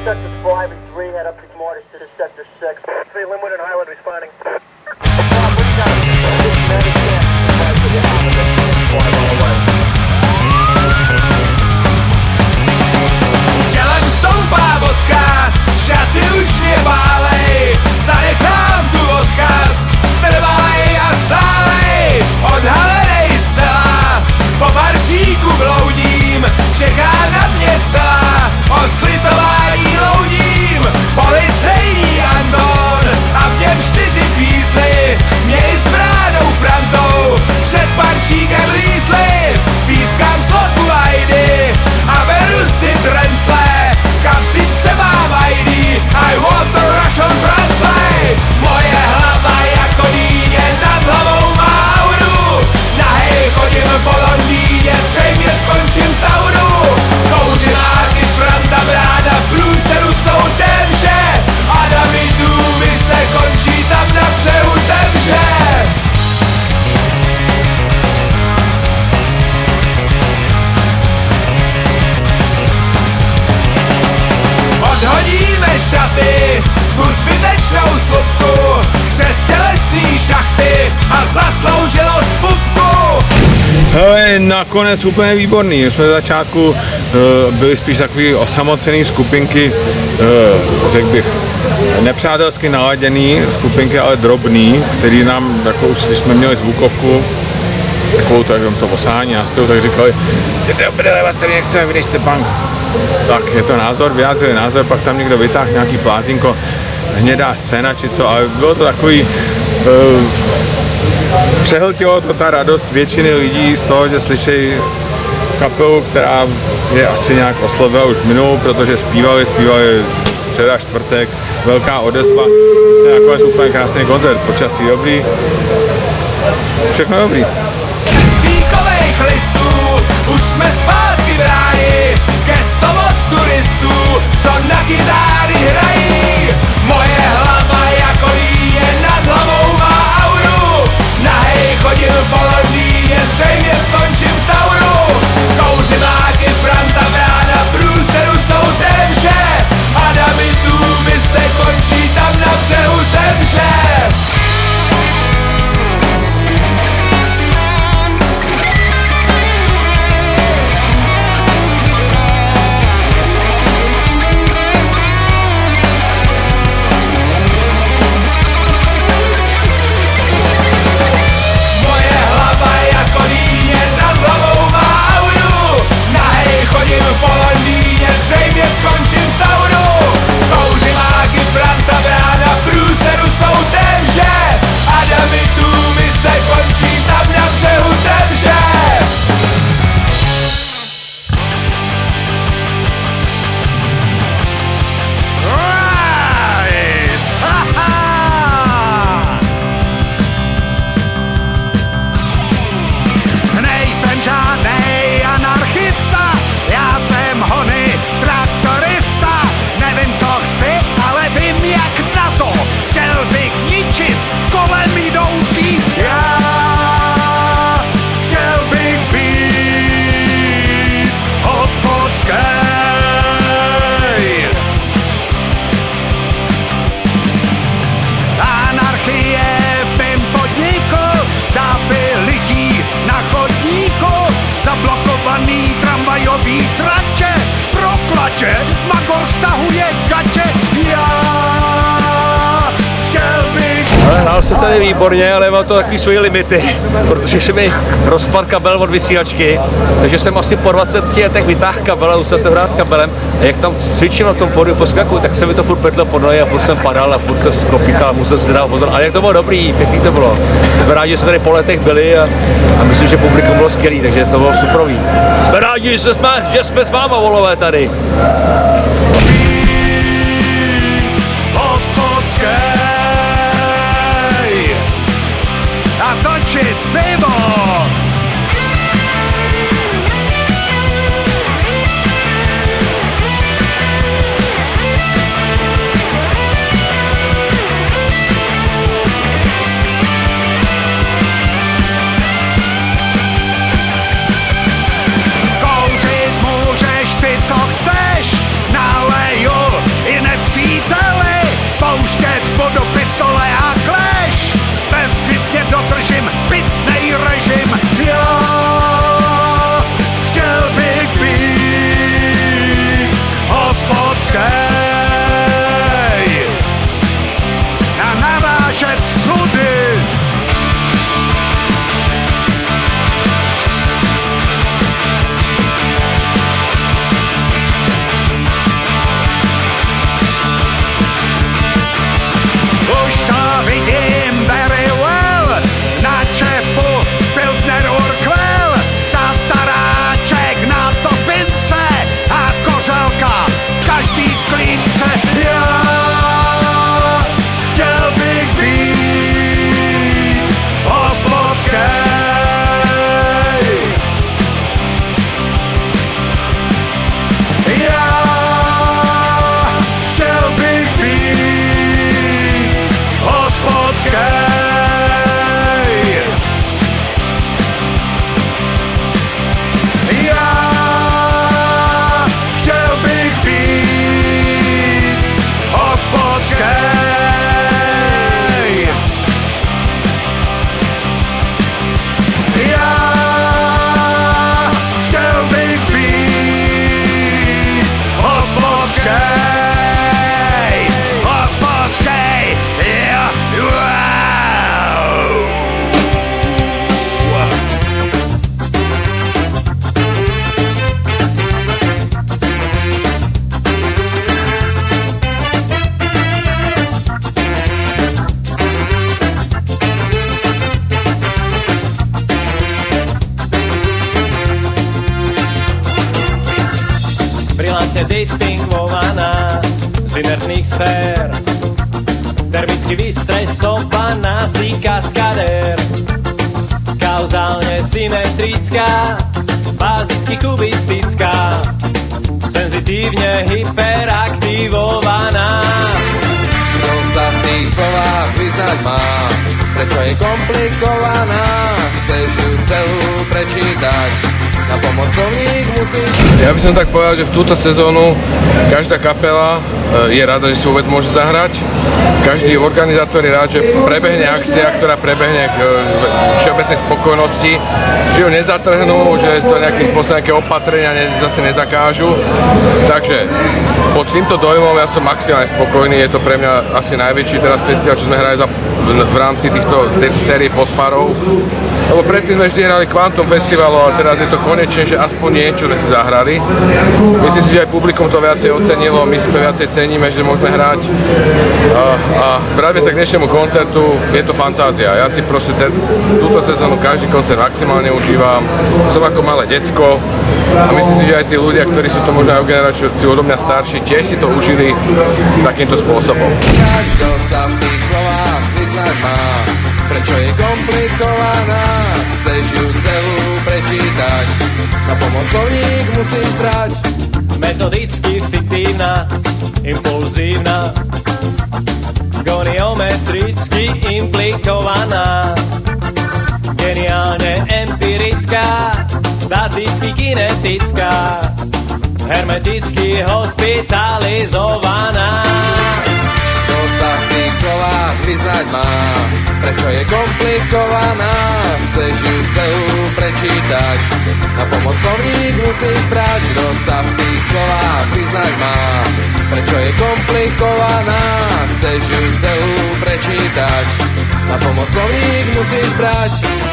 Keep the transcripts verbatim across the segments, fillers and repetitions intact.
sectors five and three, head up to Mortis to sector six. three, Linwood and Highland responding. Tělem stoupá vodka, šaty už mě bálej, zanechám tu odkaz, trvalej a stálej, odhalenej zcela, po barčíku bloudím, čeká na mě celá, o slitování loudím, policejní Anton, a v něm čtyři fízly, měj s brádou Frantou, před barčíkem lízly, pískám sloku Lajdy, a beru si trencle, kam si se mám I D, I want the Russian translate. Moje hlava jako dýně, nad hlavou má auru, nahej chodím po Londýně, zřejmě skončím v tauru. Kouřiláky, Franta, bráda, v průseru jsou temže, Adamitů mi se končí tam na břehu temže. Odhodíme šaty, tu zbytečnou slupku, přes tělesný šachty a zasloužilost pupku. Hele, nakonec úplně výborný. My jsme na začátku uh, byli spíš takový osamocený skupinky, uh, řekl bych, nepřátelsky naladěný skupinky, ale drobný, který nám, jako už když jsme měli zvukovku, takovou to, to osání nástrojů, tak říkali, jděte opět, vás tady nechceme, vy nejste punk. Tak je to názor, vyjádřili názor, pak tam někdo vytáhl nějaký plátinko, hnědá scéna či co, ale bylo to takový, uh, přehltilo to ta radost většiny lidí z toho, že slyšejí kapelu, která je asi nějak oslovila už minulou, protože zpívali, zpívali středa, čtvrtek, velká odezva, to je nakonec úplně krásný koncert, počasí dobrý, všechno dobrý. Z fíkovejch listů už jsme zpátky v ráji, gesto od turistů, co na kytáry hrají. Moje hlava jako líně, nad hlavou má auru, nahej chodím po Londýně, zřejmě skončím v tauru. Kouřiláky, Franta, brána, v průseru jsou temže, Adamitů mi se končí tam na břehu temže. Po Londýně zřejmě skončím v tauru. Kouřiláky, Franta, brána, v průseru jsou temže, Adamitů mi se končí tam na břehu temže. Rise! Ha-ha! Nejsem žádnej anarchista, já jsem hony traktorista, nevím co chci, ale vím jak na to, chtěl bych ničit kolem jdoucí, já chtěl bych být hospodský. Anarchie v mým podniku, davy lidí na chodníku, zablokovaný tramvajový tratě, proklatě, Magor stahuje gatě, já chtěl bych... Ale hrál se tady výborně, ale mám to takový svoje limity, protože se mi rozpad kabel od vysílačky, takže jsem asi po dvaceti letech vytáhl kabel a musel jsem hrát s kabelem a jak tam cvičím na tom pódiu poskaku, tak se mi to furt petlo pod nohy a furt jsem padal a furt jsem skopítal, musel si dát pozor, ale jak to bylo dobrý, pěkný to bylo. Jsme rádi, že jsme tady po letech byli a, a myslím, že publikum bylo skvělý, takže to bylo superový. Jsme rádi, že jsme, že jsme s váma, volové, tady. A točit pivo! Kouřit můžeš si co chceš, na sklínce. Já chtěl bych být hospodský. Distingvovaná z inertných sfér, termicky vystresovaná si kaskadér, kauzálne symetrická, bazicky kubistická, senzitívne hyperaktivovaná. Kto sa v tých slovách vyznať má, prečo je komplikovaná, chceš ju celú prečítať, na pomocovník musíš... Ja by som tak povedal, že v túto sezónu každá kapela je rada, že si vôbec môže zahrať. Každý organizátor je rád, že prebehne akcia, ktorá prebehne k všeobecnej spokojnosti, že ju nezatrhnú, že to nejakým spôsobom nejaké opatrenia ne, zase nezakážu. Takže pod týmto dojmom ja som maximálne spokojný, je to pre mňa asi najväčší teraz festival, čo sme hrali za, v rámci týchto, tejto série podparov. Lebo predtým sme vždy hrali Quantum Festivalu, ale teraz je to konečne, že aspoň niečo sme si zahrali. Myslím si, že aj publikum to viacej ocenilo, my si to viacej ceníme, že môžeme hrať. A, a vráťme sa k dnešnému koncertu, je to fantázia. Ja si proste ten, túto sezónu každý koncert maximálne užívam. Som ako malé decko a myslím si, že aj tí ľudia, ktorí sú to možno aj o generáciu odo mňa starší, tiež si to užili takýmto spôsobom. Kto sa v tých slovách vyznať má, prečo je komplikovaná, chceš ju celú prečítať, na pomocovník musíš brať. Metodicky fiktívna, impulzívna, goniometricky implikovaná, geniálne empirická, staticky kinetická, hermeticky hospitalizovaná. Kto sa v tých slovách vyznať má, prečo je komplikovaná, chceš ju celú prečítať, na pomocovník musíš brať. Kto sa v tých slovách vyznať má, prečo je komplikovaná, chceš ju celú prečítať, na pomocovník musíš brať.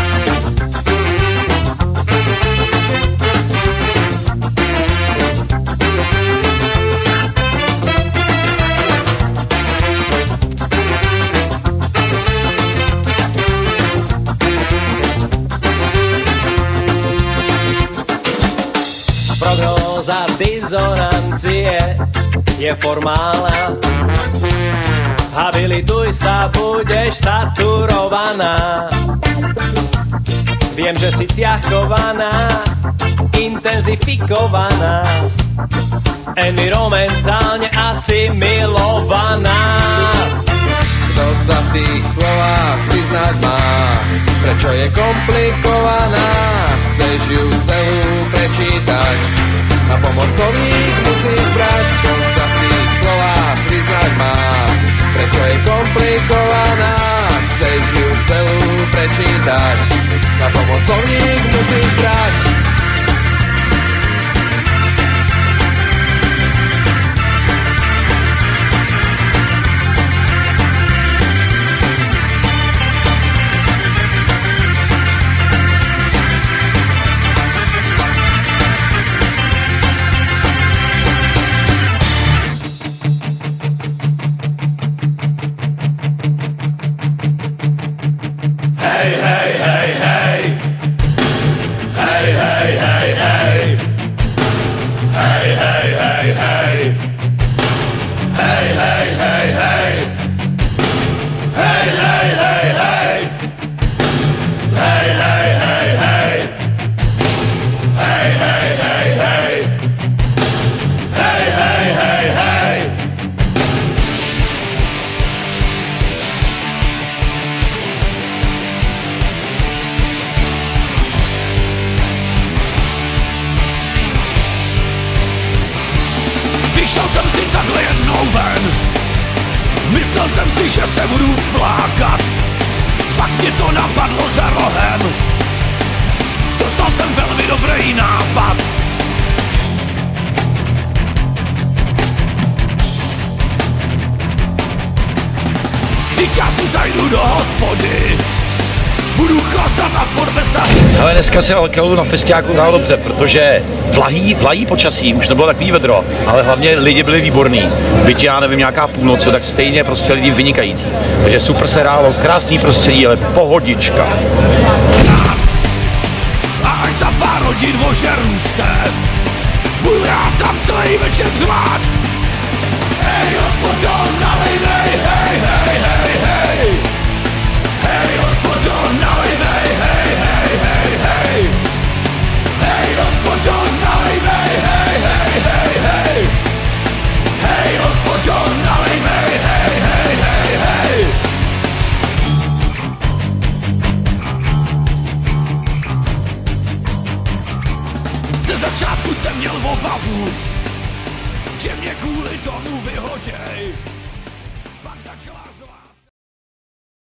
Prognóza dizonancie je formálna, habilituj sa, budeš saturovaná. Viem, že si ciachovaná, intenzifikovaná, environmentálne asimilovaná. Kto sa v tých slovách vyznať má, prečo je komplikovaná, chceš ju celú prečítať, na pomocovník musíš brať. Kto sa v tých slovách vyznať má, prečo je komplikovaná, chceš ju celú prečítať, na pomocovník musíš brať. Hej, hej, hej, hej. Hej, Myslel jsem si, že se budu flákat, pak mě to napadlo za rohem. Dostal jsem velmi dobrý nápad. Vždyť já si zajdu do hospody, budu chlastat a podbesat. Ale dneska se Alkalu na festiáku hrál dobře, protože vlahý, vlahý počasí, už nebylo takový vedro, ale hlavně lidi byli výborní. Byť já nevím, nějaká půlnoc, tak stejně prostě lidi vynikající. Takže super se hrálo, krásný prostředí, ale pohodička. A až za pár hodin ožeru se, budu já tam celý večer řvát. Hej, hospodo, nalejnej, hej, hej, hej, hej. Hej, hospodo, nalejnej, hej, hej, hej, hej. Hej, hospodo, nalejnej, hej, hej, hej, hej. Hej, hospodo, nalejnej, hej, hej, hej, hej. Ze začátku jsem měl obavu, že mě kvůli tomu vyhoděj.